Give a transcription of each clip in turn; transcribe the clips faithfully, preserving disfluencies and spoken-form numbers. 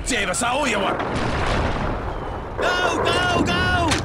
Tēvas, aujawa! Go, go, go!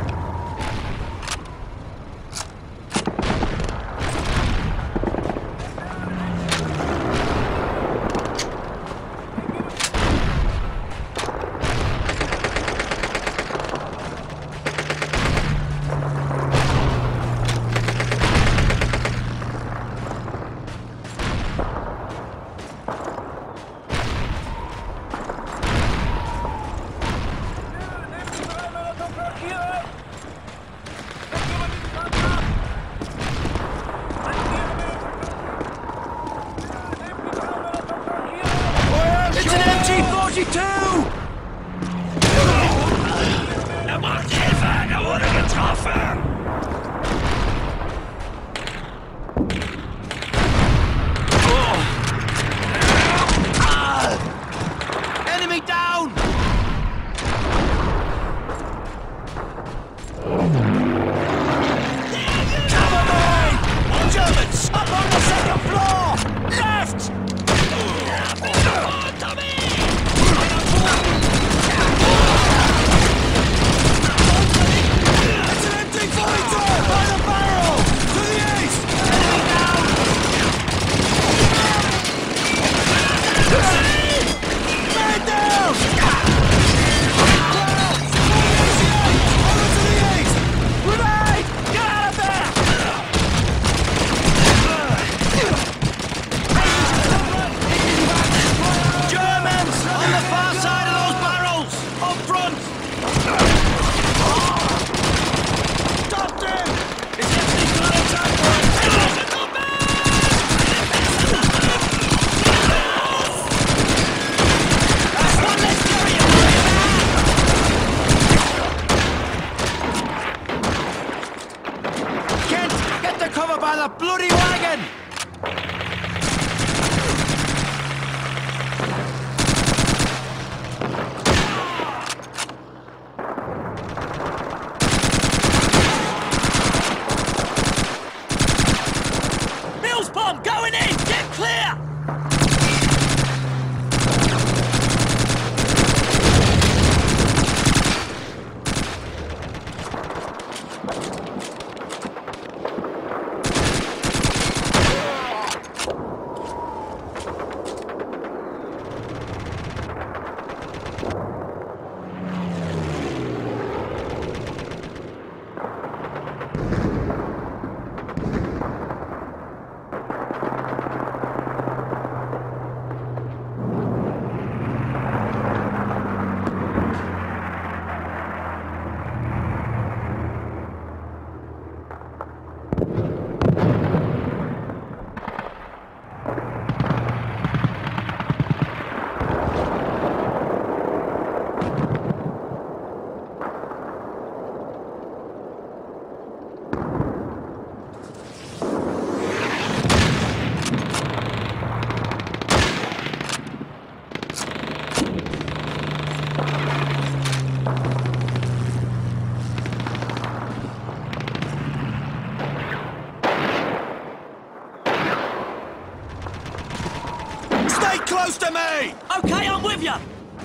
Close to me! Okay, I'm with you!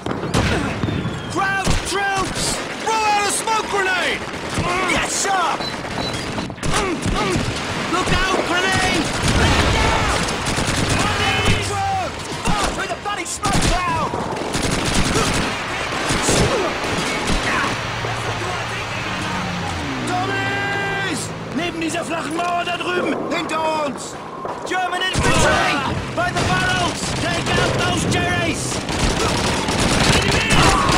Crowd troops! Throw out a smoke grenade! Get sharp! Look out, grenade! Let down! Grenade! Oh, through the bloody smoke cloud! Tommies! Neben dieser flachen Mauer da drüben! Hinter uns! German infantry! By the barrels! Take out those Jerrys! Enemy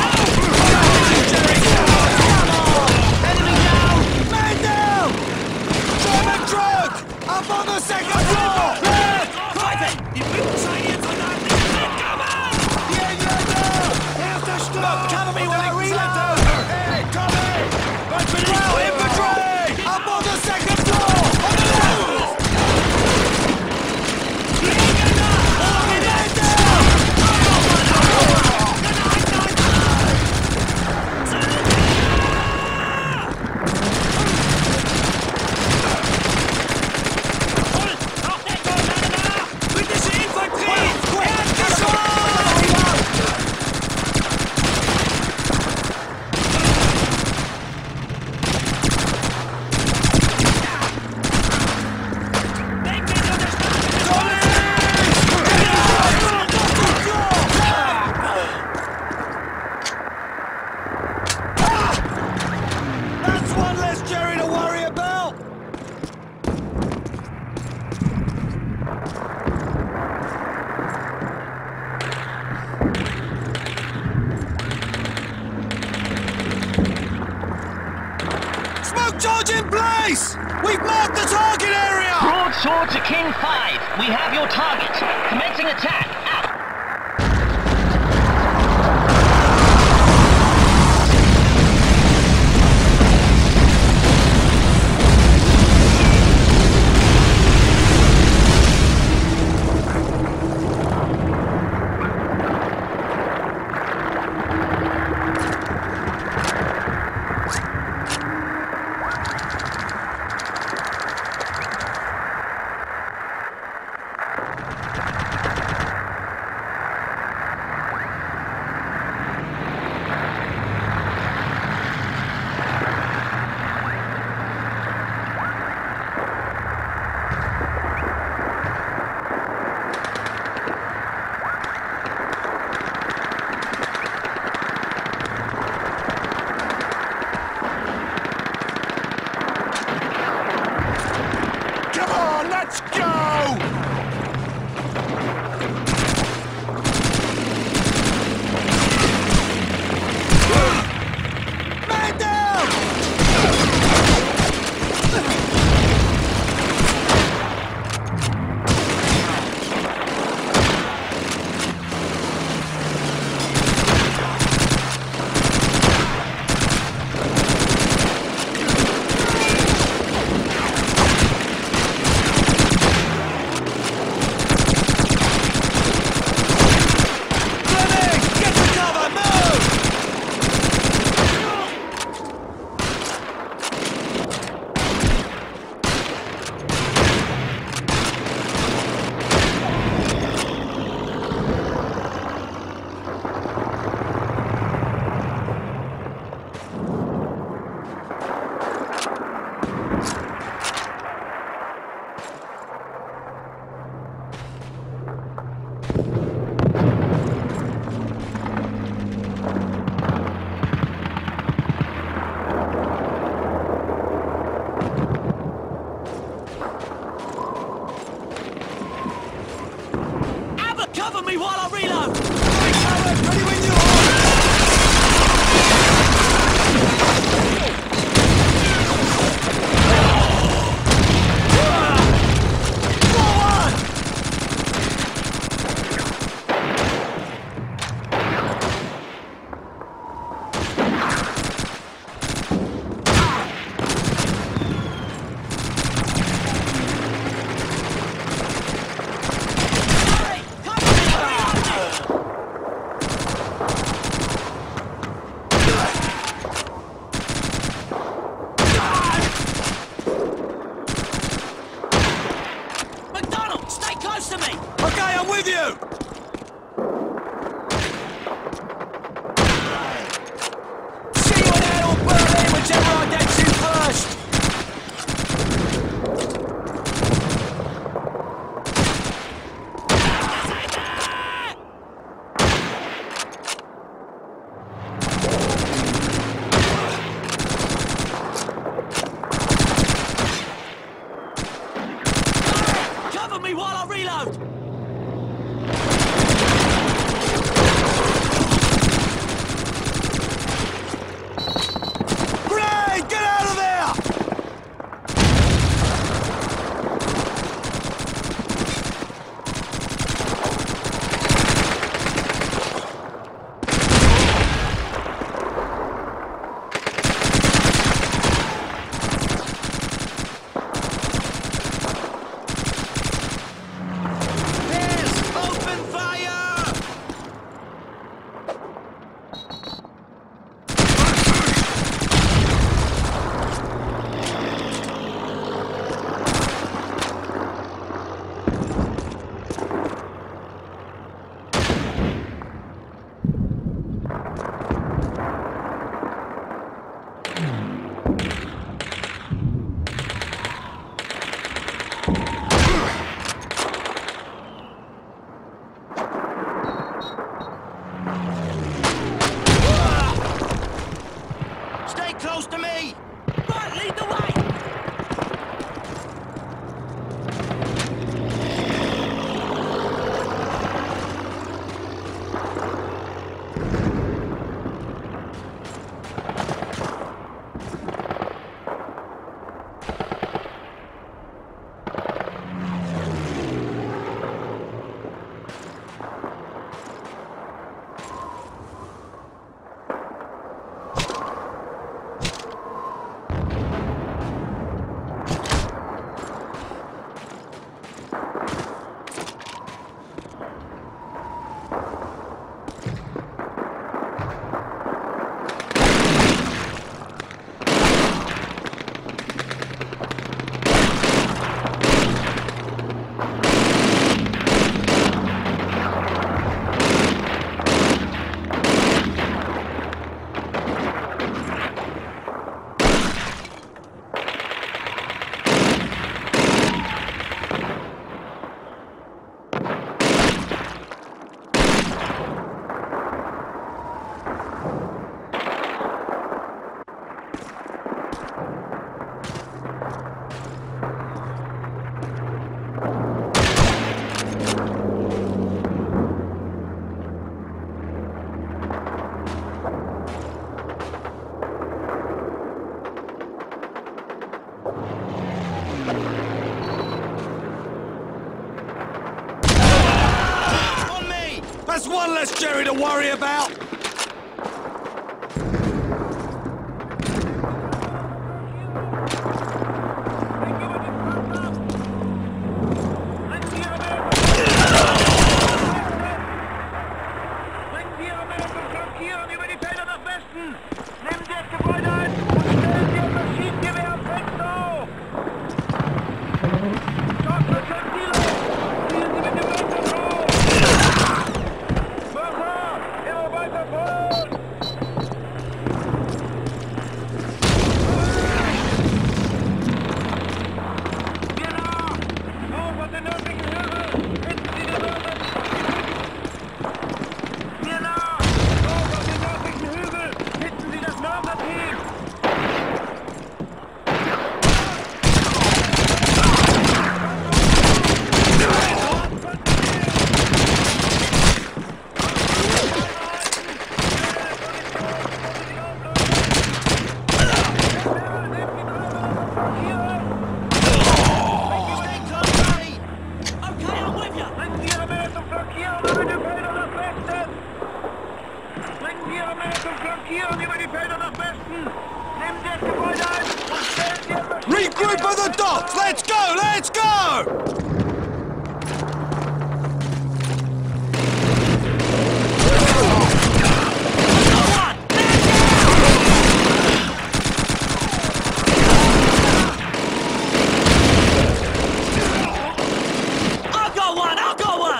down! Man down! German truck! Up on the second floor! Die Blutscheine Soldaten sind Cover! Hier, Jäger! Erster Stock! Cover me while I reload! Hey, Tommy! Right for now, infantry! Up on the second floor! On the left! Jerry's! We've marked the target area! Broadsword to King five. We have your target. Commencing attack. Out. Let's go! Man down! Cover me while I reload! Ready when you close to me! Okay, I'm with you! See you in hell, Berlin, whichever I get to first! Cover me while I reload! That's one less Jerry to worry about! Regroup at the docks! Let's go! Let's go! I'll go one! I'll go one!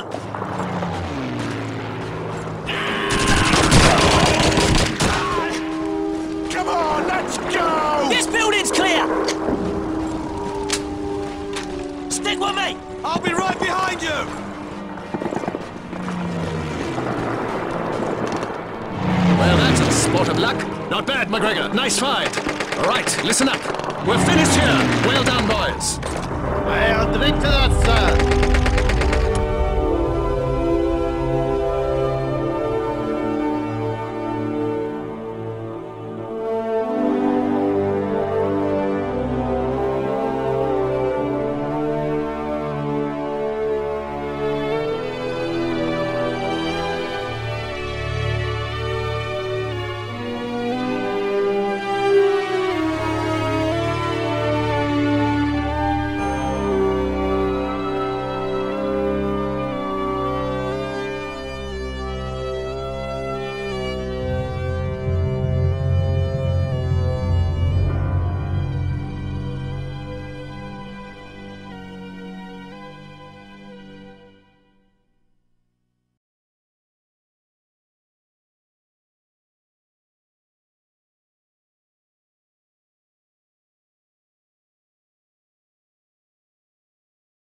Come on, let's go! This building's clear! Stick with me! I'll be right behind you! Well, that's a sport of luck. Not bad, McGregor. Nice fight. All right, listen up. We're finished here. Well done, boys. I will drink to that, sir.